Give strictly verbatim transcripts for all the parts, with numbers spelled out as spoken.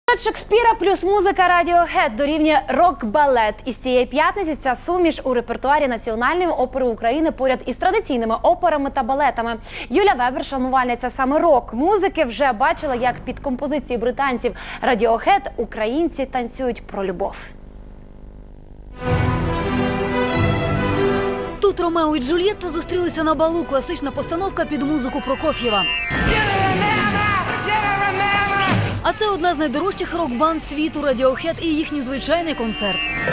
Шекспіра плюс музика Radiohead дорівнює рок-балет. Із цієї п'ятниці ця суміш у репертуарі Національної опери України поряд із традиційними операми та балетами. Юля Вебер, шанувальниця саме рок-музики, вже бачила, як під композиції британців Radiohead українці танцюють про любов. Тут Ромео і Джульєтта зустрілися на балу. Класична постановка під музику Прокоф'єва. А це одна з найдорожчих рок-банд світу Radiohead і їхній звичайний концерт.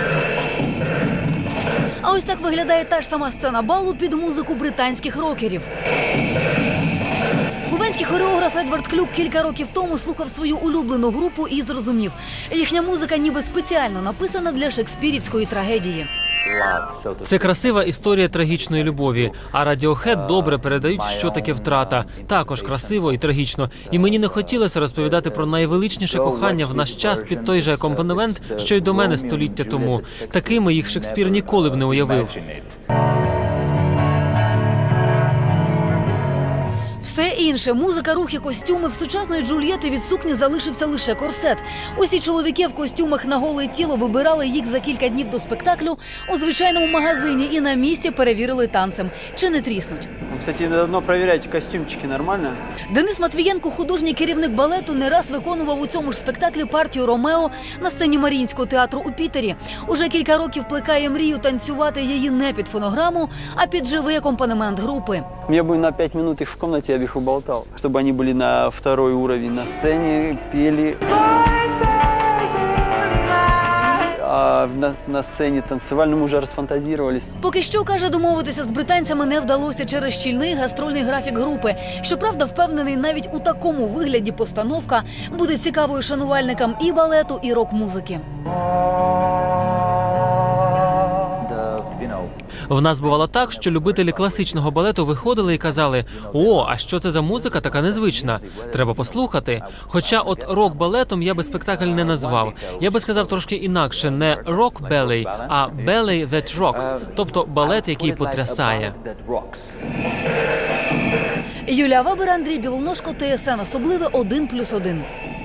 А ось так виглядає та ж сама сцена балу під музику британських рокерів. Словенський хореограф Едвард Клюк кілька років тому слухав свою улюблену групу і зрозумів – їхня музика ніби спеціально написана для шекспірівської трагедії. Це красива історія трагічної любові, а Radiohead добре передають, що таке втрата. Також красиво і трагічно. І мені не хотілося розповідати про найвеличніше кохання в наш час під той же акомпанемент, що й до мене століття тому. Такими їх Шекспір ніколи б не уявив. Все інше – музика, рухи, костюми – в сучасної Джульєти від сукні залишився лише корсет. Усі чоловіки в костюмах на голе тіло вибирали їх за кілька днів до спектаклю у звичайному магазині і на місці перевірили танцем. Чи не тріснуть? Кстати, давно перевіряйте костюмчики, нормально? Денис Матвієнко, художній керівник балету, не раз виконував у цьому ж спектаклі партію Ромео на сцені Маріїнського театру у Пітері. Уже кілька років плекає мрію танцювати її не під фонограму, а під живий акомпанемент групи. Я бы на пять минут их в комнате, я бы их уболтал, чтобы они были на второй уровень на сцене, пели. А на, на сцені танцювальному вже розфантазірувались. Поки що, каже, домовитися з британцями не вдалося через щільний гастрольний графік групи. Щоправда, впевнений, навіть у такому вигляді постановка буде цікавою шанувальникам і балету, і рок-музики. В нас бувало так, що любителі класичного балету виходили і казали: «О, а що це за музика така незвична? Треба послухати». Хоча от рок-балетом я би спектакль не назвав. Я би сказав трошки інакше, не рок-белей, а «белей that rocks», тобто балет, який потрясає. Юля Вебер, Андрій Білоножко, ТСН особливе один плюс один.